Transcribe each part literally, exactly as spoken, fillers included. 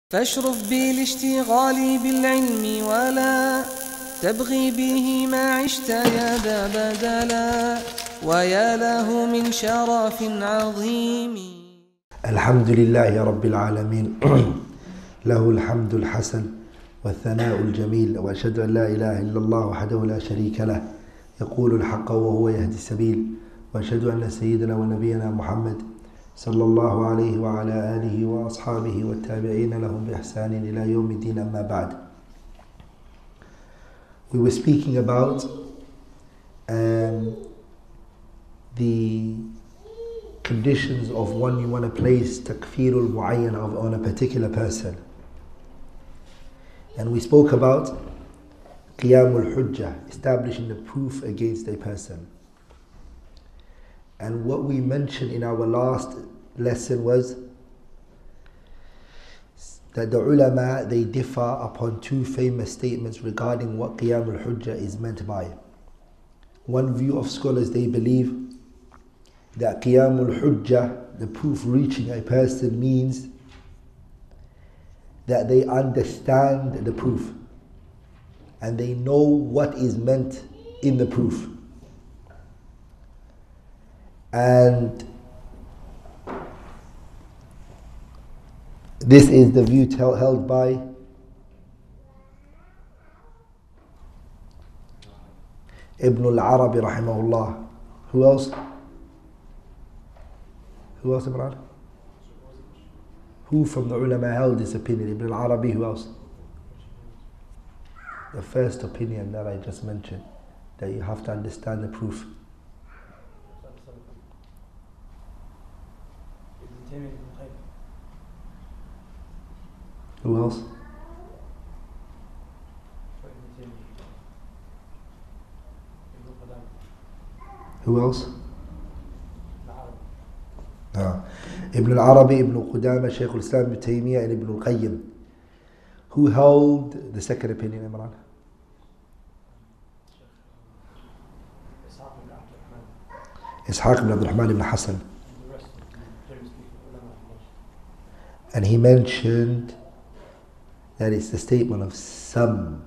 فاشرف بالاشتغال بالعلم ولا تبغي به ما عشت يا ذا بدلا ويا له من شرف عظيم. الحمد لله رب العالمين له الحمد الحسن والثناء الجميل، وأشهد أن لا إله إلا الله وحده لا شريك له يقول الحق وهو يهدي السبيل، وأشهد أن سيدنا ونبينا محمد صلى الله عليه وعلى آله وأصحابه والتابعين لهم بإحسان إلى يوم الدين. أما بعد. We were speaking about um, the conditions of when you want to place takfirul muayyan on a particular person. And we spoke about qiyamul hujjah, establishing the proof against a person. And what we mentioned in our last lesson was that the ulama, they differ upon two famous statements regarding what qiyamul hujjah is meant by. One view of scholars, they believe that qiyamul hujjah, the proof reaching a person, means that they understand the proof and they know what is meant in the proof. And this is the view held by Ibn al-Arabi rahimahullah. Who else? Who else, Imran? Who from the ulama held this opinion? Ibn al-Arabi. Who else? The first opinion that I just mentioned, that you have to understand the proof. Who else? Who else? No. Ibn al-Arabi, Ibn Qudama, Shaykh al-Islam, Ibn Taymiyyah, and Ibn al-Qayyim. Who held the second opinion, Imran? Ishaq ibn Abdul Rahman ibn Hassan. And he mentioned that it's the statement of some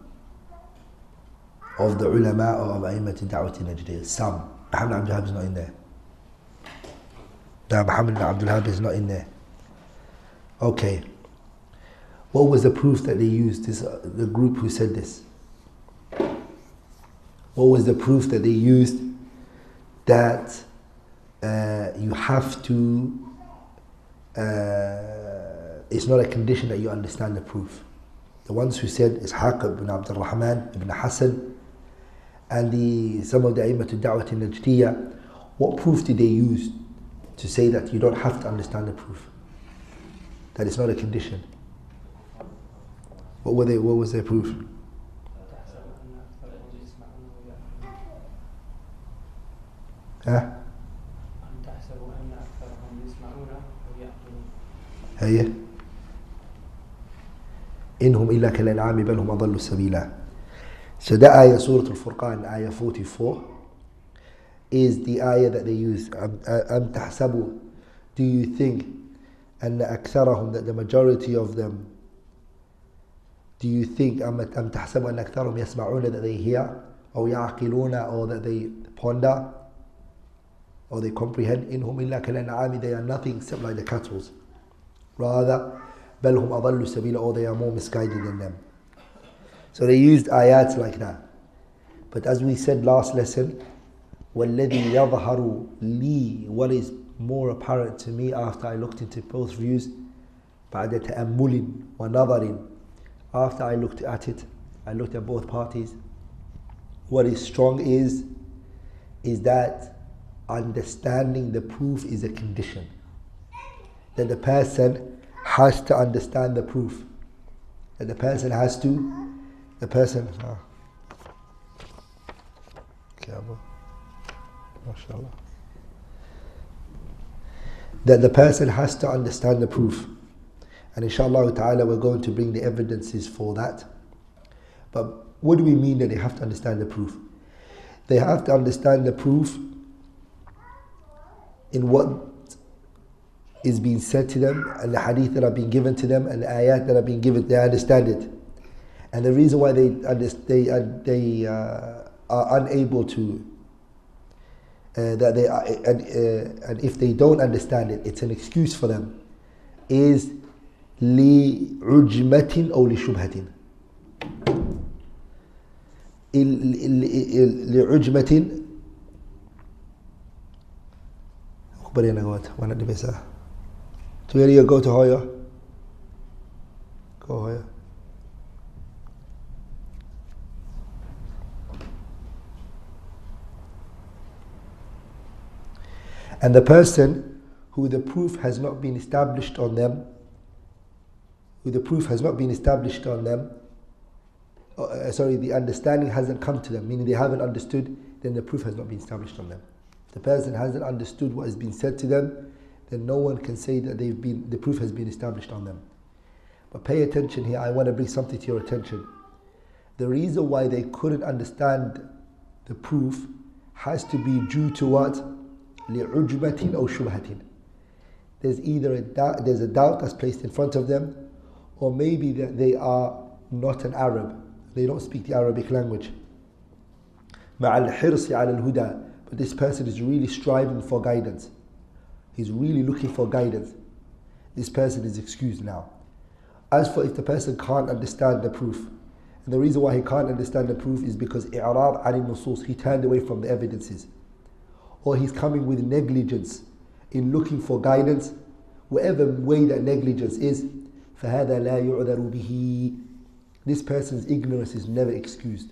of the ulama of A'immat al-Da'wat al-Najdiyya. Some. Muhammad Abdul Wahhab is not in there. No, Muhammad Abdul Wahhab is not in there. Okay. What was the proof that they used, this, uh, the group who said this? What was the proof that they used that uh, you have to, uh, it's not a condition that you understand the proof? The ones who said Ishaq ibn Abdul Rahman ibn Hassan and the, some of the A'immat al-Da'wat al-Najdiyya, what proof did they use to say that you don't have to understand the proof? That it's not a condition. What were they? What was their proof? Huh? هي إنهم إلا كالأنعام بل هم أضل سبيلا. So that ayah, Surah Al-Furqan, ayah forty-four, is the ayah that they use. أم تحسبوا, do you think أن أكثرهم, that the majority of them, do you think أم تحسبوا أن أكثرهم يسمعون, that they hear, أو يعقلون, or that they ponder, or they comprehend? إنهم إلا كالأنعام, they are nothing except like the cattle. Rather, بل هم أضل سبيلا, or they are more misguided than them. So they used ayats like that. But as we said last lesson, وَالَّذِي يَظْهَرُ لِي, what is more apparent to me after I looked into both views, بعد تأمل ونظر, after I looked at it, I looked at both parties, what is strong is, is that understanding the proof is a condition. That the person has to understand the proof. That the person has to, the person, ah. Okay, MashaAllah. That the person has to understand the proof. And inshallah ta'ala, we're going to bring the evidences for that. But what do we mean that they have to understand the proof? They have to understand the proof in what is being said to them, and the hadith that are being given to them, and the ayat that are being given, they understand it. And the reason why they they they uh, are unable to, uh, that they are, and, uh, and if they don't understand it, it's an excuse for them, is لعجمة أو لشبهة. لعجمة أخبرينا قوات وانا دبسة. So here you go to Hoya. Go Hoya. And the person who the proof has not been established on them, who the proof has not been established on them, uh, sorry, the understanding hasn't come to them, meaning they haven't understood, then the proof has not been established on them. If the person hasn't understood what has been said to them, then no one can say that they've been, the proof has been established on them. But pay attention here, I want to bring something to your attention. The reason why they couldn't understand the proof has to be due to what? لِعُجْبَةٍ أَوْ شُبْهَةٍ. There's either a doubt, there's a doubt that's placed in front of them, or maybe that they are not an Arab. They don't speak the Arabic language. مَعَ الْحِرْصِ عَلَى الْهُدَى. But this person is really striving for guidance. He's really looking for guidance. This person is excused now. As for if the person can't understand the proof, and the reason why he can't understand the proof is because إِعْرَاض عَنِ النُّصُوص, he turned away from the evidences. Or he's coming with negligence in looking for guidance, whatever way that negligence is, فَهَذَا لَا يُعْذَرُ بِهِ. This person's ignorance is never excused.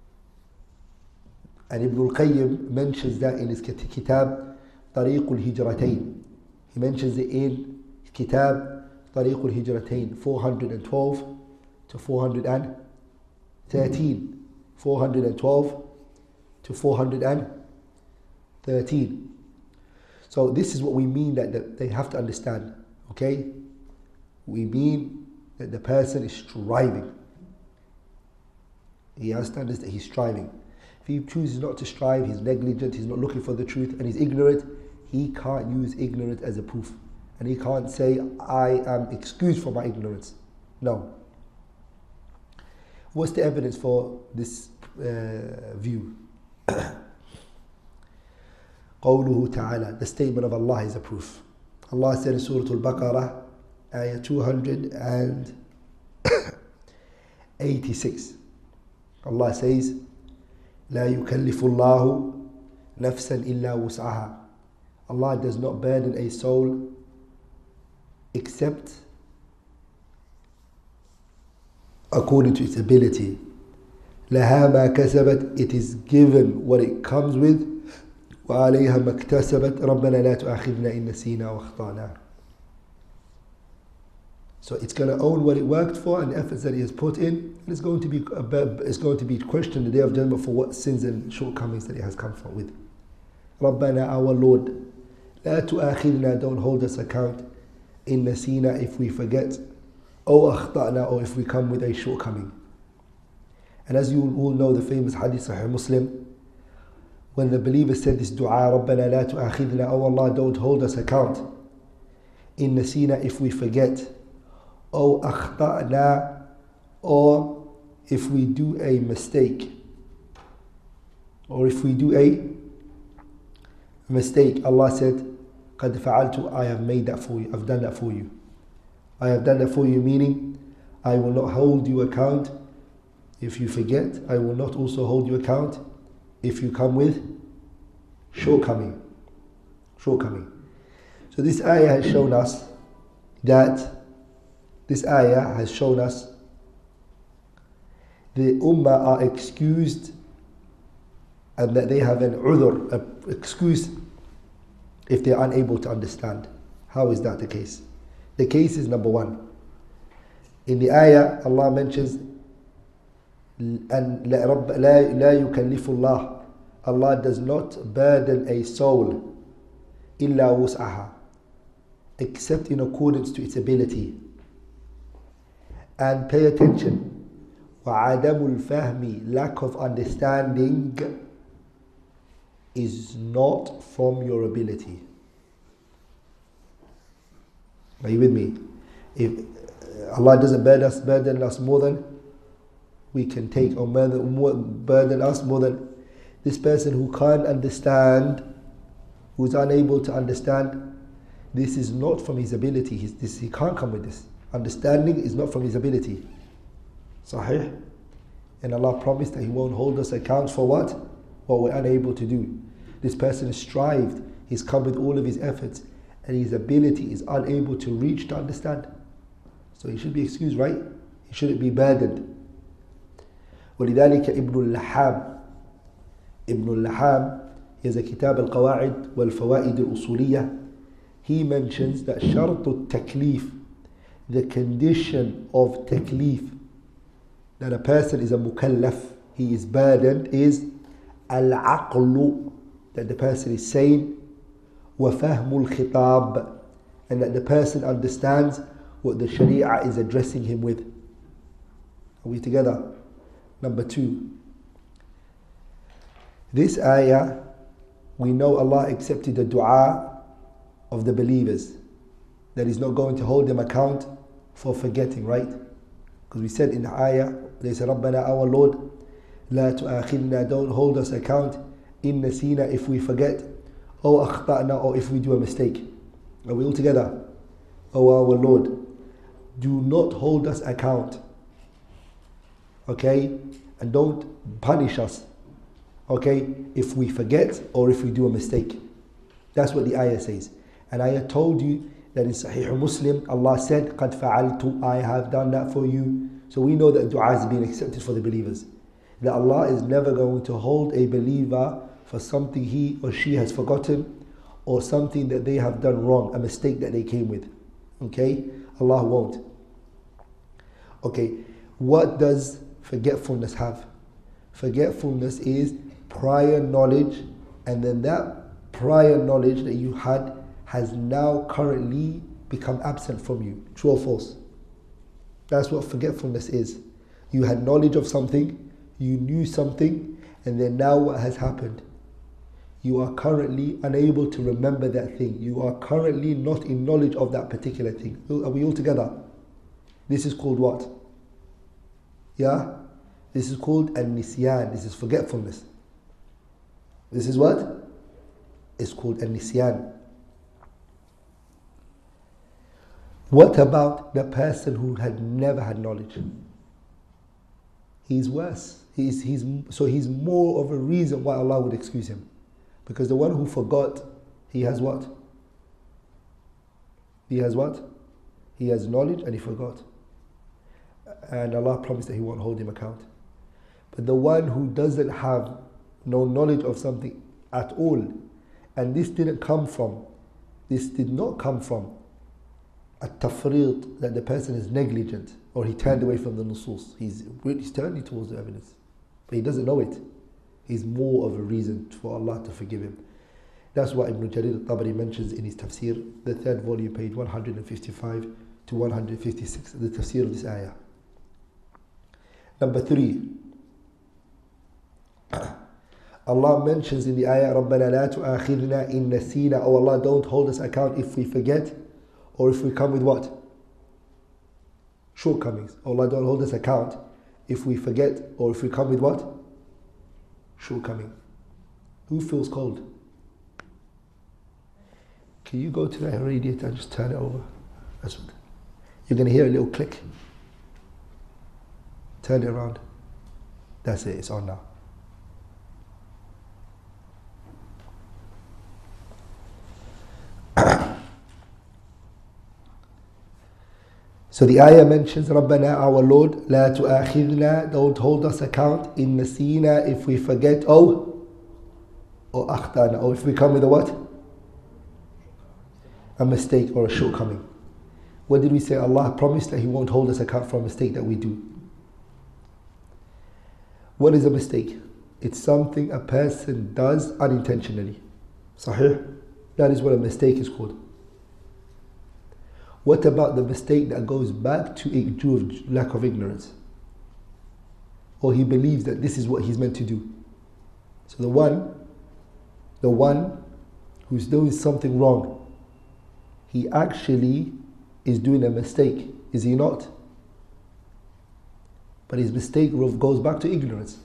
And Ibn al-Qayyim mentions that in his kitab طريق الهجرتين. He mentions it in his kitab طريق الهجرتين, four hundred twelve to four hundred thirteen. four hundred twelve to four hundred thirteen. So this is what we mean that, that they have to understand. Okay? We mean that the person is striving. He has to understand that he's striving. If he chooses not to strive, he's negligent, he's not looking for the truth, and he's ignorant, he can't use ignorance as a proof. And he can't say, I am excused for my ignorance. No. What's the evidence for this uh, view? قوله تعالى, the statement of Allah is a proof. Allah said in Surah Al-Baqarah, ayah two hundred eighty-six. Allah says, لا يكلف الله نفسا إلا وسعها. Allah does not burden a soul except according to its ability. لها ما كسبت, it is given what it comes with. وعليها ما اكتسبت ربنا لا تؤاخذنا إن نسينا وأخطأنا. So it's going to own what it worked for and the efforts that it has put in, and it's going to be it's going to be questioned the day of judgment for what sins and shortcomings that it has come from with. ربنا, our Lord, لا تؤاخذنا, don't hold us account, إن نسينا, if we forget, أو أخطأنا, or if we come with a shortcoming. And as you all know, the famous hadith Sahih Muslim, when the believer said this dua, ربنا لا تؤاخذنا, oh Allah, don't hold us account, إن نسينا, if we forget, أو أخطأنا, or if we do a mistake, or if we do a mistake, Allah said, قد فعلت, I have made that for you, I've done that for you. I have done that for you, meaning I will not hold you account if you forget. I will not also hold you account if you come with shortcoming. Shortcoming. So this ayah has shown us that This ayah has shown us the ummah are excused and that they have an udhr, an excuse if they are unable to understand. How is that the case? The case is number one. In the ayah, Allah mentions and لا يكلف الله, Allah does not burden a soul إلا وسعها, except in accordance to its ability. And pay attention, وعدم الفهم, lack of understanding, is not from your ability. Are you with me? If Allah doesn't burden us, burden us more than we can take, or burden, more, burden us more than this person who can't understand, who's unable to understand, this is not from his ability. He's, this, he can't come with this. Understanding is not from his ability. Sahih? And Allah promised that He won't hold us account for what? What we're unable to do. This person has strived, he's come with all of his efforts, and his ability is unable to reach to understand. So he should be excused, right? He shouldn't be burdened. ولذلك ابن اللحام ابن اللحام is a كتاب القواعد والفوائد الأصولية. He mentions that شرط التكليف, the condition of taklif, that a person is a mukallaf, he is burdened, is al-aqlu, that the person is sane, wa fahmul khitab, and that the person understands what the sharia is addressing him with. Are we together? Number two, this ayah, we know Allah accepted the dua of the believers, that He's not going to hold them account for forgetting, right? Because we said in the ayah, they said, Rabbana, our Lord, la tu'akhidna, don't hold us account, in nasina, if we forget, or akhta'na, or if we do a mistake. Are we all together? Oh our Lord, do not hold us account, okay? And don't punish us, okay, if we forget or if we do a mistake. That's what the ayah says. And I had told you that in Sahih Muslim, Allah said, قَدْ فَعَلْتُ, I have done that for you. So we know that dua is being accepted for the believers. That Allah is never going to hold a believer for something he or she has forgotten, or something that they have done wrong, a mistake that they came with. Okay? Allah won't. Okay, what does forgetfulness have? Forgetfulness is prior knowledge, and then that prior knowledge that you had has now currently become absent from you. True or false? That's what forgetfulness is. You had knowledge of something, you knew something, and then now what has happened? You are currently unable to remember that thing. You are currently not in knowledge of that particular thing. Are we all together? This is called what? Yeah? This is called an-nisyan. This is forgetfulness. This is what? It's called an-nisyan. What about the person who had never had knowledge? He's worse. He's, he's, so he's more of a reason why Allah would excuse him. Because the one who forgot, he has what? He has what? He has knowledge and he forgot. And Allah promised that He won't hold him account. But the one who doesn't have no knowledge of something at all, and this didn't come from, this did not come from a tafriq, that the person is negligent, or he turned away from the nusus. He's, he's turning towards the evidence, but he doesn't know it. He's more of a reason for Allah to forgive him. That's what Ibn Jarir al-Tabari mentions in his tafsir, the third volume, page one hundred fifty-five to one hundred fifty-six, the tafsir of this ayah. Number three, Allah mentions in the ayah, رَبَّنَا لَا تُؤَاخِذْنَا إِن نَسِينَا, oh Allah, don't hold us account if we forget, or if we come with what? Shortcomings. Oh Allah, don't hold us account if we forget, or if we come with what? Shortcoming. Who feels cold? Can you go to that radiator and just turn it over? That's what. You're going to hear a little click. Turn it around. That's it, it's on now. So the ayah mentions, Rabbana, our Lord, La tu'akhidna, don't hold us account, in nasina, if we forget, oh, or akhtana, or if we come with a what? A mistake or a shortcoming. What did we say? Allah promised that He won't hold us account for a mistake that we do. What is a mistake? It's something a person does unintentionally. Sahih? That is what a mistake is called. What about the mistake that goes back to a lack of ignorance? Or he believes that this is what he's meant to do. So the one, the one who's doing something wrong, he actually is doing a mistake, is he not? But his mistake goes back to ignorance.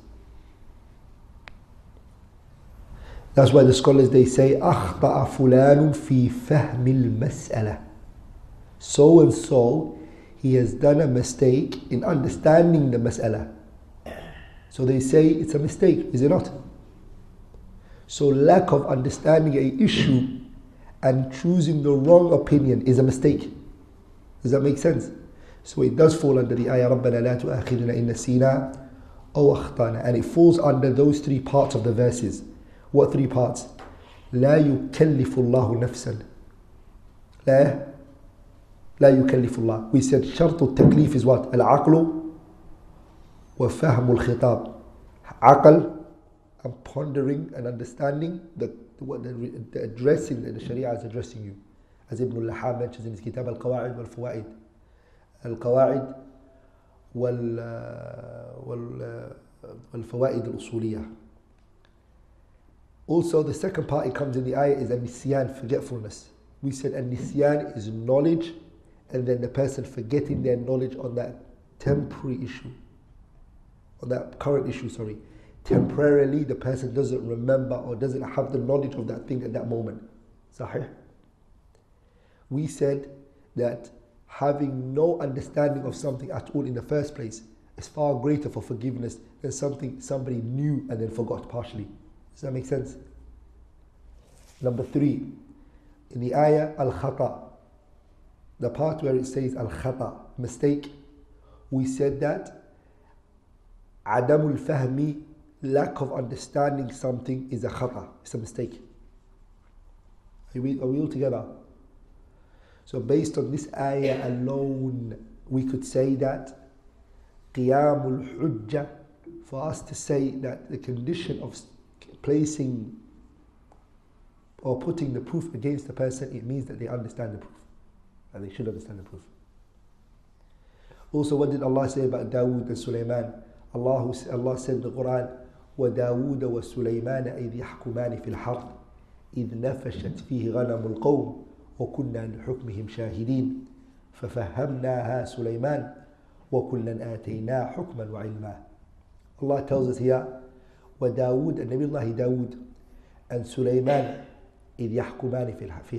That's why the scholars, they say أخطأ فلان في فهم المسألة. So and so, he has done a mistake in understanding the mas'ala. So they say it's a mistake, is it not? So lack of understanding an issue and choosing the wrong opinion is a mistake. Does that make sense? So it does fall under the ayah رَبَّنَا لَا تُؤَاخِذْنَا إِن نَسِينَا أَوْ أَخْطَأْنَا, and it falls under those three parts of the verses. What three parts? لا يكلف الله نفسا. لا لا يكلف الله. We said شرط التكليف is what? العقل وفهم الخطاب. عقل and pondering and understanding the, what the, the addressing that the Sharia is addressing you. As Ibn al-Lahab mentions in his kitab Al-Qawa'id wal-Fawaid. Al-Qawa'id wal-Fawaid al-Usuliyah. Also, the second part it comes in the ayah is an-nisyan, forgetfulness. We said an-nisyan is knowledge, and then the person forgetting their knowledge on that temporary issue, on that current issue, sorry. Temporarily, the person doesn't remember or doesn't have the knowledge of that thing at that moment. Sahih? We said that having no understanding of something at all in the first place is far greater for forgiveness than something somebody knew and then forgot partially. Does that make sense? Number three, in the ayah, al-khata, the part where it says al-khata, mistake, we said that adamul fahmi, lack of understanding something, is a khata, it's a mistake. Are we, are we all together? So based on this ayah alone, we could say that qiyamul hujjah, for us to say that the condition of placing or putting the proof against the person, it means that they understand the proof, and they should understand the proof. Also, what did Allah say about Dawood and Sulaiman? Allah, Allah said in the Quran, وَدَاوُودَ وَسُلَيْمَانَ إِذْ يَحْكُمَانِ فِي الْحَرْثِ إِذْ نَفَشَتْ فِيهِ غَنَمُ الْقَوْمِ وَكُنَّا لِحُكْمِهِمْ شَاهِدِينَ فَفَهَّمْنَاهَا سُلَيْمَانَ وَكُلًّا آتَيْنَا حُكْمًا وَعِلْمًا. Allah tells us here, وَدَاوُود and Nabi Allah Dawood and Sulaiman إِذْ يَحْكُمَانِ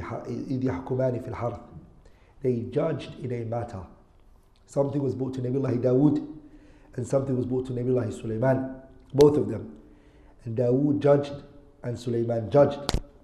فِي الْحَرْثِ, they judged in a matter. Something was brought to Nabi Allah Dawood and something was brought to Nabi Allah Sulaiman, both of them. And Dawood judged and Sulaiman judged.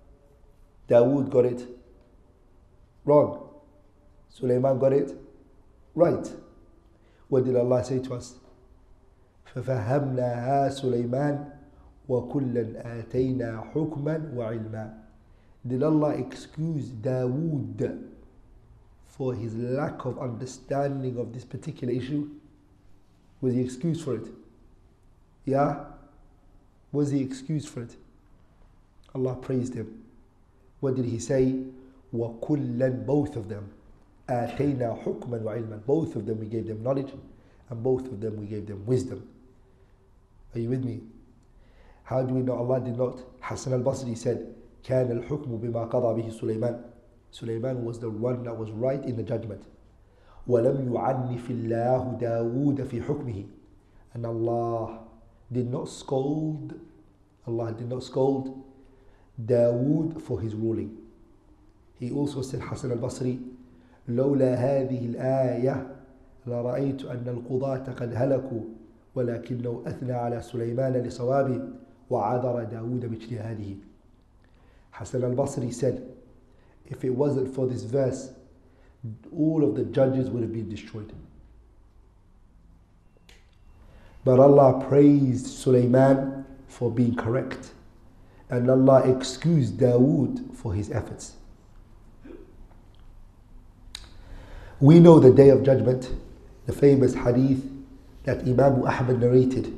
Dawood got it wrong. Sulaiman got it right. What did Allah say to us? فَفَهَمْنَاهَا سُلَيْمَانَ وَكُلًّا آتَيْنَا حُكْمًا وَعِلْمًا. Did Allah excuse Dawood for his lack of understanding of this particular issue? Was he excused for it? Yeah? Was he excused for it? Allah praised him. What did he say? وَكُلًّا, both of them. آتَيْنَا حُكْمًا وَعِلْمًا. Both of them we gave them knowledge, and both of them we gave them wisdom. Are you with me? How do we know Allah did not? Hassan al-Basri said, كَانَ الْحُكْمُ بِمَا قَضَى بِهِ سُلَيْمَانَ. Sulaiman was the one that was right in the judgment. وَلَمْ يُعَنِّفِ اللَّهُ دَاوُودَ فِي حُكْمِهِ. And Allah did not scold, Allah did not scold Dawood for his ruling. He also said, Hassan al-Basri, لولا هذه الآية لرأيت أن القضاة قد هلكوا ولكنه أثنى على سليمان لصوابه وعذر داود باجتهاده. Hassan al-Basri said, if it wasn't for this verse, all of the judges would have been destroyed. But Allah praised Sulaiman for being correct, and Allah excused Dawood for his efforts. We know the Day of Judgment, the famous hadith that Imam Ahmad narrated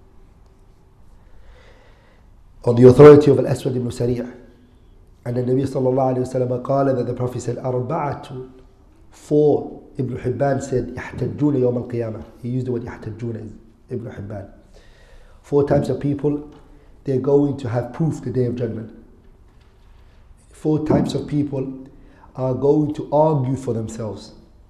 on the authority of Al-Aswad ibn Sari'. And the Nabi sallallahu alayhi wa sallam قال, that the Prophet said, أربعة, four. Ibn Hibban said, يحتجون يوم القيامة. He used the word يحتجون, Ibn Hibban. Four types of people, they're going to have proof the Day of Judgment. Four types of people are going to argue for themselves.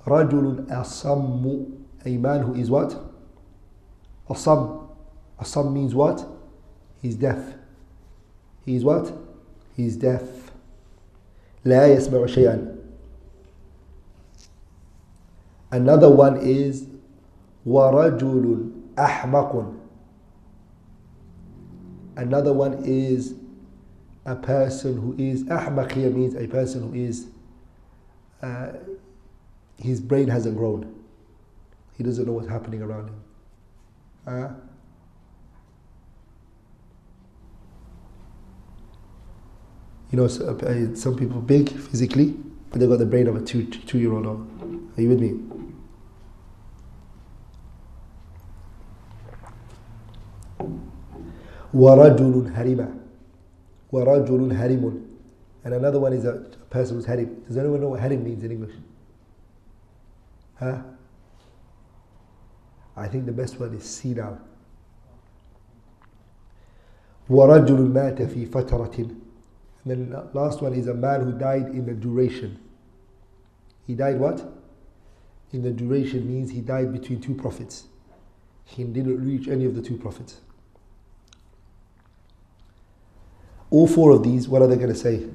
رَجُلٌ أَصَمُّ, a man who is what? Asam. Asam means what? He's deaf. He's what? He's deaf. لا يسمع شيئا. Another one is وَرَجُلٌ أَحْمَقٌ. Another one is a person who is, أحمق here means a person who is, uh, his brain hasn't grown. He doesn't know what's happening around him. Uh, you know, so, uh, some people big physically, but they've got the brain of a two, two-year-old. Are you with me? وَرَجُلٌ هَرِمًا. وَرَجُلٌ هَرِمٌ. And another one is a person who's harim. Does anyone know what harim means in English? Huh? I think the best one is senile. وَرَجُلٌ مَاتَ فِي فَتَرَةٍ. And then the last one is a man who died in the duration. He died what? In the duration means he died between two prophets. He didn't reach any of the two prophets. All four of these, what are they going to say?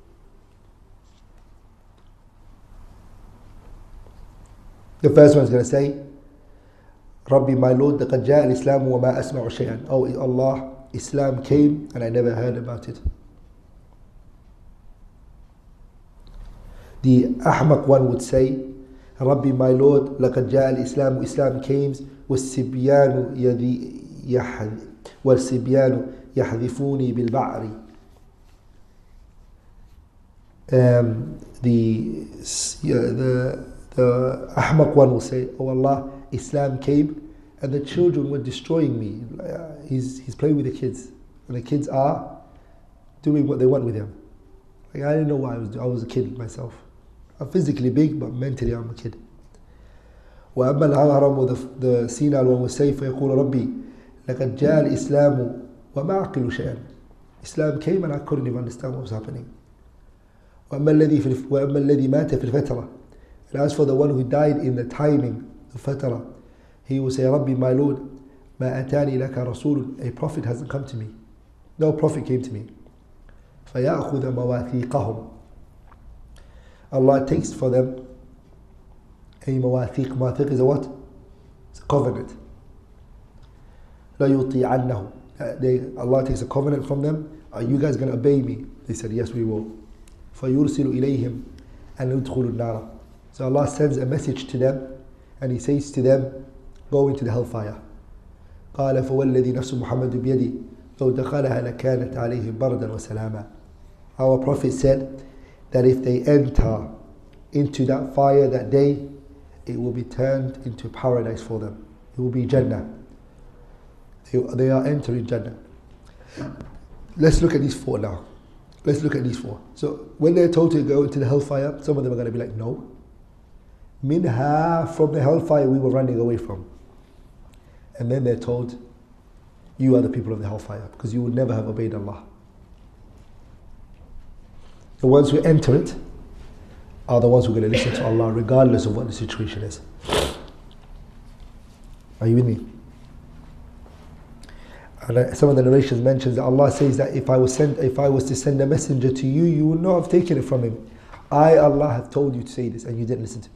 The first one is going to say, Rabbi, my Lord, لَقَدْ جَاءَ الْإِسْلَامُ وَمَا أَسْمَعُ شَيْئًا. Oh Allah, Islam came and I never heard about it. The Ahmaq one would say, Rabbi, my Lord, لَقَدْ جَاءَ الْإِسْلَامُ. Islam came, وَالسِّبْيَانُ يَحْذِفُونِي وَالسِّبْيَانُ يَحْذِفُونِي بِالْبَعْرِ. Um, the, yeah, the the Ahmaq one will say, oh Allah, Islam came and the children were destroying me. He's, he's playing with the kids. And the kids are doing what they want with him. Like, I didn't know why I was I was a kid myself. I'm physically big, but mentally I'm a kid. وأما الهرم, the senile one will say, فيقول ربي لقد جاء الإسلام وما أعقل شيئا. Islam came and I couldn't even understand what was happening. وأما الذي في وأما الذي مات في الفترة. And as for the one who died in the timing, the fatara, he will say, Rabbi, my Lord, ما أتاني لك رسول. A prophet hasn't come to me. No prophet came to me. فيأخذ مواثيقهم. Allah takes for them a مواثيق. مواثيق is a what? It's a covenant. لا يطيعنه. They, Allah takes a covenant from them. Are you guys going to obey me? They said, yes, we will. فيرسل إليهم أن يدخلوا النار. So Allah sends a message to them and He says to them, go into the hellfire. قال فوالذي نفس محمد بيدي لو دخلها لكانت عليهم بردا وسلاما. Our Prophet said that if they enter into that fire that day, it will be turned into paradise for them. It will be Jannah. They, they are entering Jannah. Let's look at these four now. Let's look at these four. So when they're told to go into the hellfire, some of them are going to be like, no. Minha, from the hellfire we were running away from. And then they're told, you are the people of the hellfire, because you would never have obeyed Allah. The ones who enter it are the ones who are going to listen to Allah regardless of what the situation is. Are you with me? And some of the narrations mentions that Allah says that if I was sent, if I was to send a messenger to you, you would not have taken it from him. I, Allah, have told you to say this, and you didn't listen to me.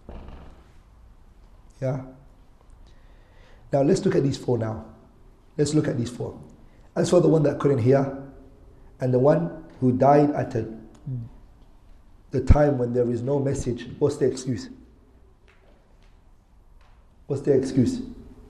Yeah. Now let's look at these four. Now, let's look at these four. As for the one that couldn't hear, and the one who died at a, the time when there is no message, what's the excuse? What's their excuse?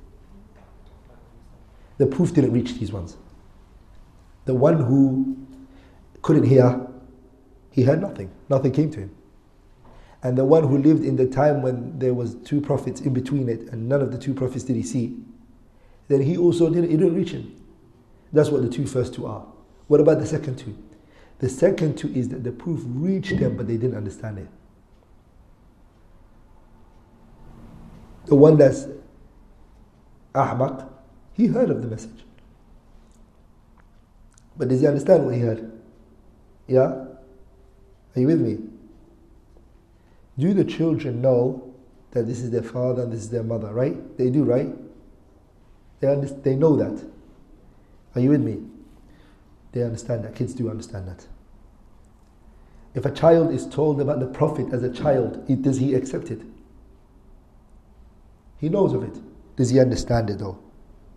The proof didn't reach these ones. The one who couldn't hear, he heard nothing. Nothing came to him. And the one who lived in the time when there was two prophets in between it, and none of the two prophets did he see, then he also didn't, it didn't reach him. That's what the two first two are. What about the second two? The second two is that the proof reached them, but they didn't understand it. The one that's Ahmaq, he heard of the message. But does he understand what he heard? Yeah? Are you with me? Do the children know that this is their father and this is their mother, right? They do, right? They, under, they know that. Are you with me? They understand that. Kids do understand that. If a child is told about the Prophet as a child, it, does he accept it? He knows of it. Does he understand it though?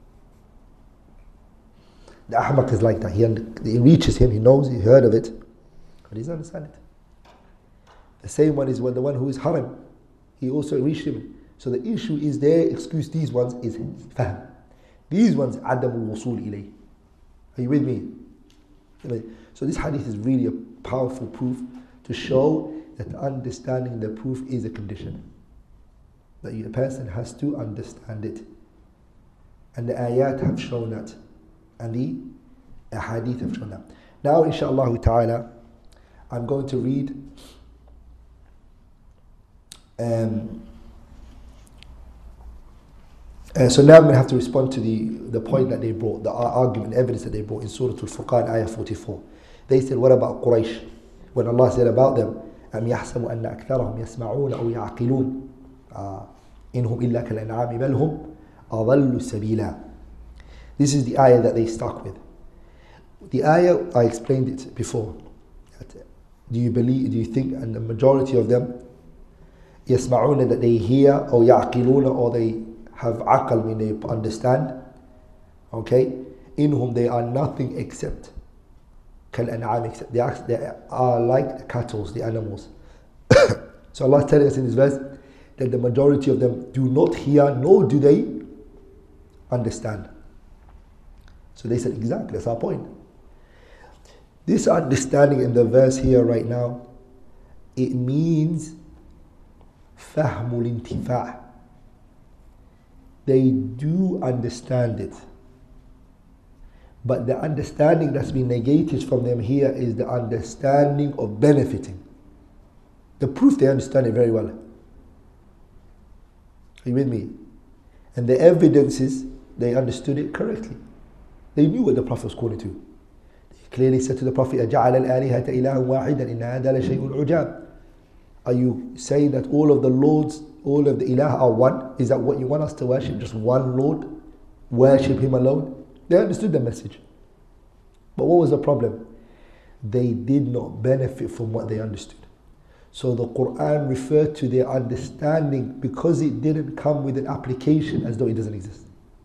The ahmaq is like that. He, under, it reaches him, he knows, he heard of it, but he doesn't understand it. The same one is when the one who is haram, he also reached him. So the issue is their excuse, these ones, is fahm. These ones, عدم الوصول إليه. Are you with me? So this hadith is really a powerful proof to show that understanding the proof is a condition. That a person has to understand it. And the ayat have shown that. And the ahadith have shown that. Now, inshaAllah ta'ala, I'm going to read um, uh, so now I'm going to have to respond to the, the point that they brought, the argument, evidence that they brought in Surah Al-Furqan, ayah forty-four. They said, what about Quraysh? When Allah said about them, أَمْ يَحْسَبُ أَنَّ أَكْثَرَهُمْ يَسْمَعُونَ أَوْ يَعْقِلُونَ إِنْهُمْ إِلَّا كَالْأَنْعَامِ بَلْ هُمْ أَضَلُّ سَبِيلًا. This is the ayah that they stuck with. The ayah, I explained it before. Do you believe, do you think, and the majority of them, يَسْمَعُونَ, that they hear, or يَعْقِلُونَ, or they have aqal, meaning they understand, okay? In whom they are nothing except كالأنعام, except they are, they are like the cattle, the animals. So Allah is telling us in this verse that the majority of them do not hear, nor do they understand. So they said, exactly, that's our point. This understanding in the verse here right now, it means فهم الانتفاع. They do understand it. But the understanding that's been negated from them here is the understanding of benefiting. The proof, they understand it very well. Are you with me? And the evidence is they understood it correctly. They knew what the Prophet was calling to. They clearly said to the Prophet, أَجَعَلَ الْآلِهَةَ إِلَهًا وَاحِدًا إِنَّ هَذَا لَشَيْءٌ عُجَابٌ. Are you saying that all of the lords, all of the ilah are one? Is that what you want us to worship? Just one Lord? Worship Him alone? They understood the message. But what was the problem? They did not benefit from what they understood. So the Quran referred to their understanding because it didn't come with an application as though it doesn't exist.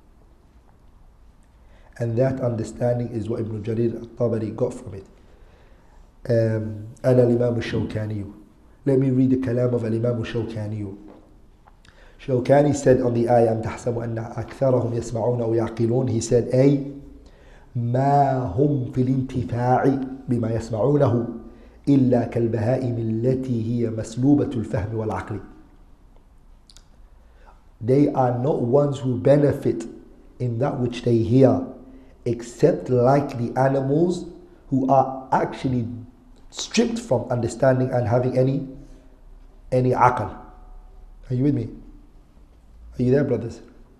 And that understanding is what Ibn Jarir al-Tabari got from it. Um, أنا الإمام الشوكاني. Let me read the kalam of al-Imam al-Shawkani. Shawkani said on the ayah, أَمْ تَحْسَبُ أَنَّ أَكْثَرَهُمْ يَسْمَعُونَ أَوْ يَعْقِلُونَ. He said, أي ما هم في الانتفاع بما يسمعونه إلا كالبهائم التي هي مسلوبة الفهم والعقل. They are not ones who benefit in that which they hear, except like the animals who are actually stripped from understanding and having any any aql. Are you with me? Are you there, brothers?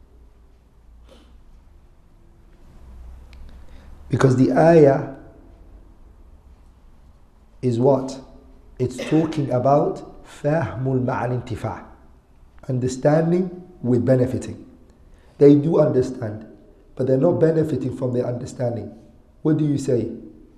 Because the ayah is what? It's talking about fahmul ma'al intifa', understanding with benefiting. They do understand, but they're not benefiting from their understanding. What do you say?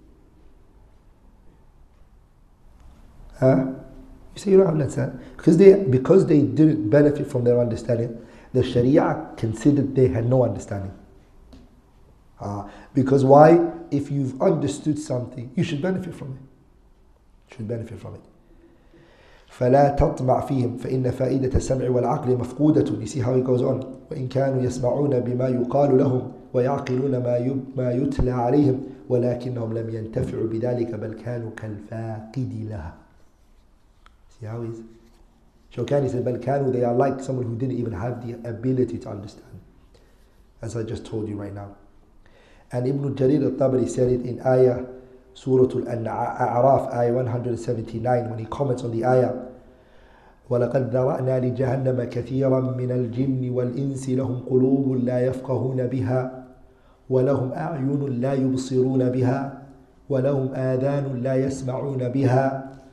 Huh? You say you don't have understanding. Because they, because they didn't benefit from their understanding, the Sharia considered they had no understanding. Uh, because why? If you've understood something, you should benefit from it. You should benefit from it. فلا تطمع فيهم فإن فائدة السمع والعقل مفقودة. You see how it goes on. وإن كانوا يسمعون بما يقال لهم ويعقلون ما ما يتلى عليهم ولكنهم لم ينتفعوا بذلك بل كانوا كالفاقد لها. See how it is? Shawkani said, بل كانوا, they are like someone who didn't even have the ability to understand. As I just told you right now. And Ibn Jarir al-Tabari said it in ayah Surah Al-A'raf, ayah one seventy-nine, when he comments on the ayah, وَلَقَدْ ذَرَأْنَا لِجَهَنَّمَ كَثِيرًا مِنَ الْجِنِّ وَالْإِنسِ لَهُمْ قُلُوبٌ لَا يَفْقَهُونَ بِهَا وَلَهُمْ أَعْيُنٌ لَا يُبْصِرُونَ بِهَا وَلَهُمْ آذَانٌ لَا يَسْمَعُونَ بِهَا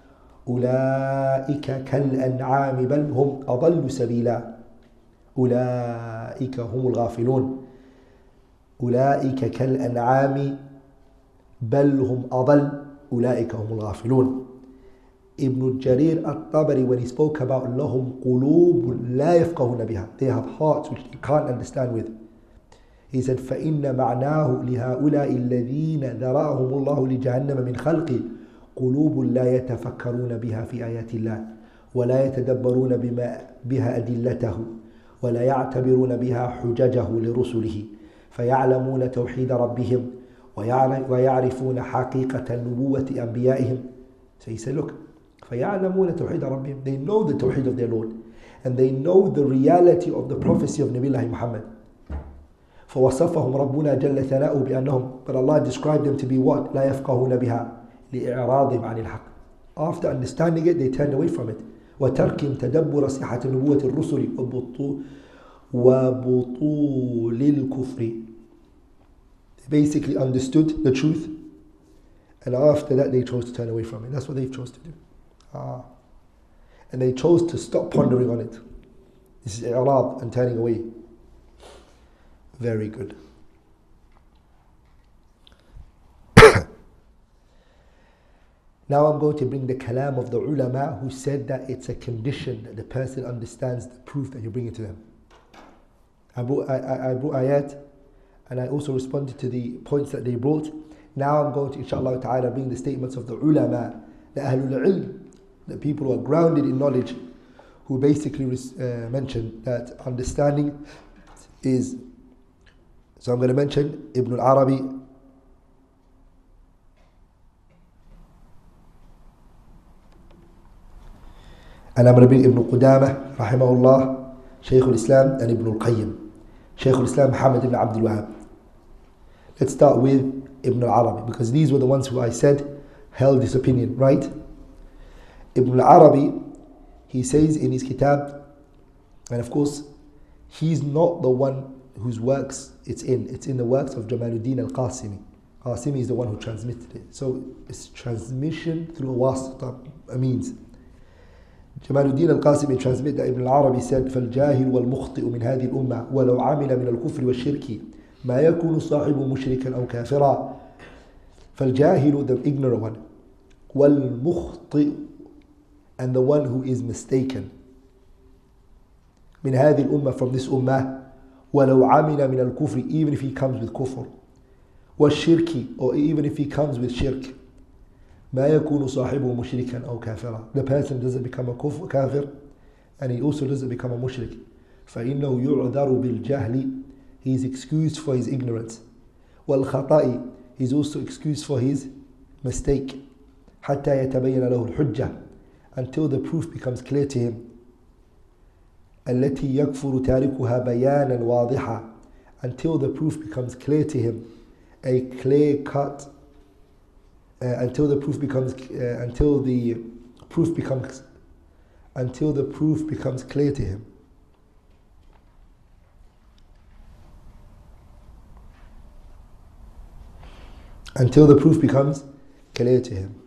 أولئك كالأنعام بل هم أضل سبيلا أولئك هم الغافلون أولئك كالأنعام بل هم أضل أولئك هم الغافلون. Ibn Jarir al-Tabari, when he spoke about لهم قلوب لا يفقهون بها, they have hearts which they can't understand with, he said فإن معناه لهؤلاء الذين ذرأهم الله لجهنم من خلق قلوب لا يتفكرون بها في آيات الله ولا يتدبرون بما بها أدلته ولا يعتبرون بها حججه لرسله فيعلمون توحيد ربهم ويعرفون حقيقة نبوة أنبيائهم. So he said, look, فيعلمون توحيد ربهم, they know the tawheed of their Lord and they know the reality of the prophecy of Nabi Allah Muhammad. فوصفهم ربنا جل ثناؤه بأنهم, but Allah described them to be what? لا يفقهون بها لإعراضهم عن الحق. After understanding it, they turned away from it. وتركهم تدبر صحة نبوة الرسل وبطول الكفر. They basically understood the truth, and after that they chose to turn away from it. That's what they chose to do. Ah. And they chose to stop pondering on it. This is i'rad and turning away. Very good. Now I'm going to bring the kalam of the ulama who said that it's a condition that the person understands the proof that you're bringing to them. I brought, I, I, I brought ayat, and I also responded to the points that they brought. Now I'm going to, inshallah ta'ala, bring the statements of the ulama, the ahlul ilm, the people who are grounded in knowledge, who basically uh, mentioned that understanding is. So I'm going to mention Ibn al-Arabi, and I'm going to bring Ibn Qudamah, rahimahullah, Shaykh al-Islam, and Ibn al-Qayyim, Shaykh al-Islam Muhammad ibn Abdul Wahhab. Let's start with Ibn al-Arabi, because these were the ones who I said held this opinion, right? Ibn al-Arabi, he says in his kitab, and of course, he's not the one whose works it's in. It's in the works of Jamaluddin al-Qasimi. Qasimi is the one who transmitted it. So it's transmission through a wasita, a means. Jamaluddin al-Qasimi transmitted that Ibn al-Arabi said, فَالْجَاهِلُ وَالْمُخْطِئُ مِنْ هَذِهِ الْأُمَّةِ وَلَوْ عَمِلَ مِنَ الْكُفْرِ وَالشِّرْكِ مَا يَكُونُ صَاحِبُ مُشْرِكًا أَوْ كَافِرًا. فَالْجَاهِلُ, the ignorant one, وَالْمُخْطِئُ, and the one who is mistaken, مِنْ هَذِهِ الْأُمَّةِ, from this ummah, وَلَوْ عَمِلَ مِنَ الْكُفْرِ, even if he comes with kufr, وَالشِّرْكِ, or even if he comes with shirk, مَا يَكُونُ صَاحِبُهُ مُشْرِكًا أَوْ كَافِرًا, the person doesn't become a kufr, kafir, and he also doesn't become a mushrik. فَإِنَّهُ يُعْذَرُ بِالْجَهْلِ, he is excused for his ignorance. وَالْخَطَئِ, he is also excused for his mistake. حَتَّى يَتَبَيَّنَ لَهُ الْحُجَّةِ, until the proof becomes clear to him. التي يكفر تاركها بيانا واضحا, until the proof becomes clear to him, a clear cut, uh, until the proof becomes uh, until the proof becomes until the proof becomes clear to him. Until the proof becomes clear to him.